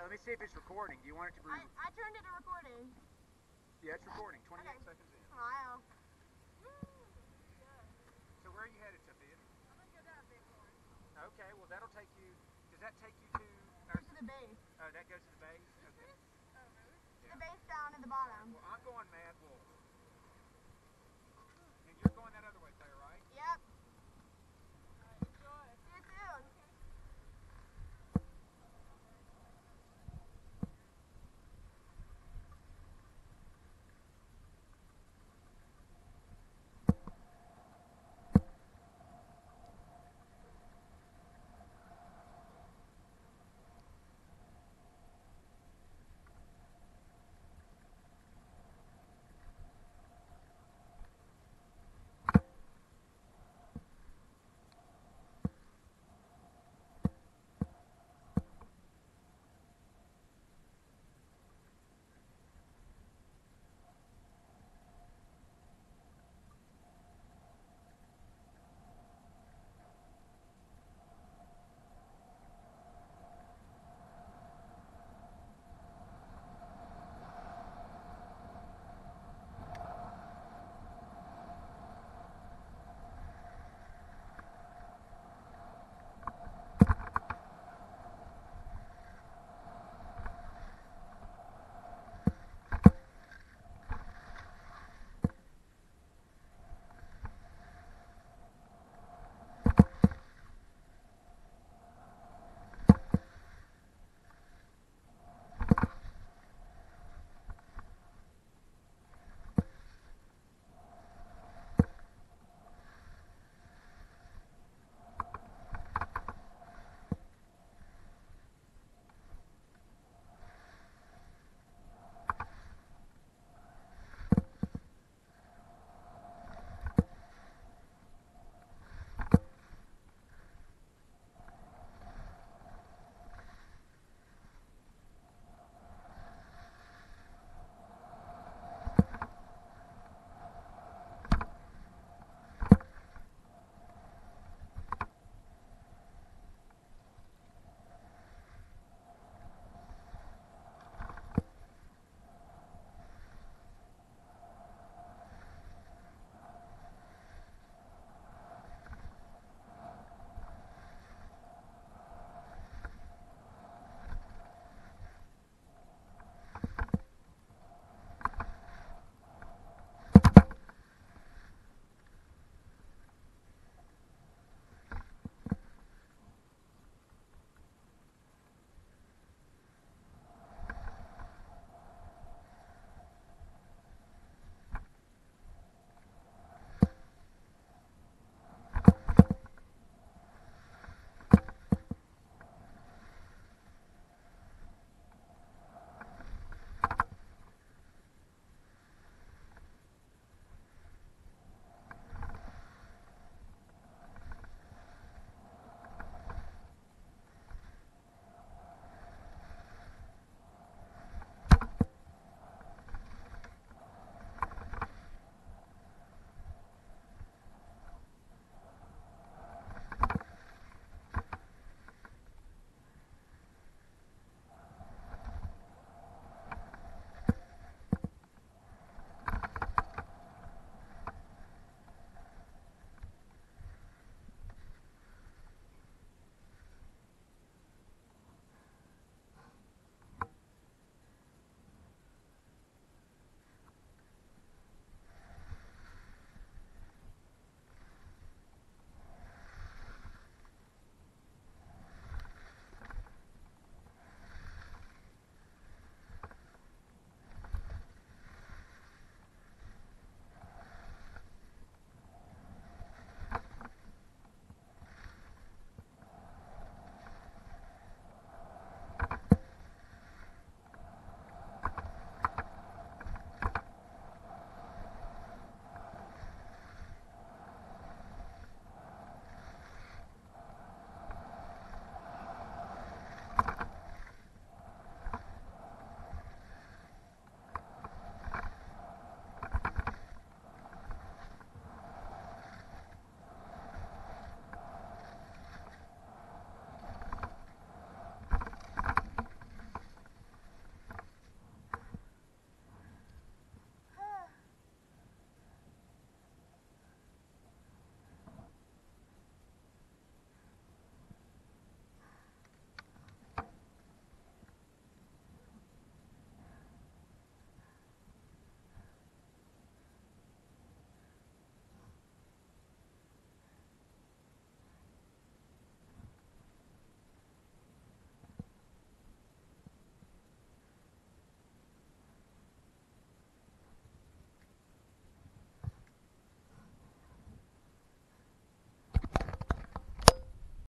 let me see if it's recording. Do you want it to be? I turned it to recording. Yeah, it's recording. 28 Okay. seconds in. Smile. So where are you headed, Sophia? I'm gonna go down Bighorn. Okay, well that'll take you. Does that take you to? To the base. Oh, that goes to the base. Okay. Oh, really? Yeah. The base down at the bottom. Well, I'm going mad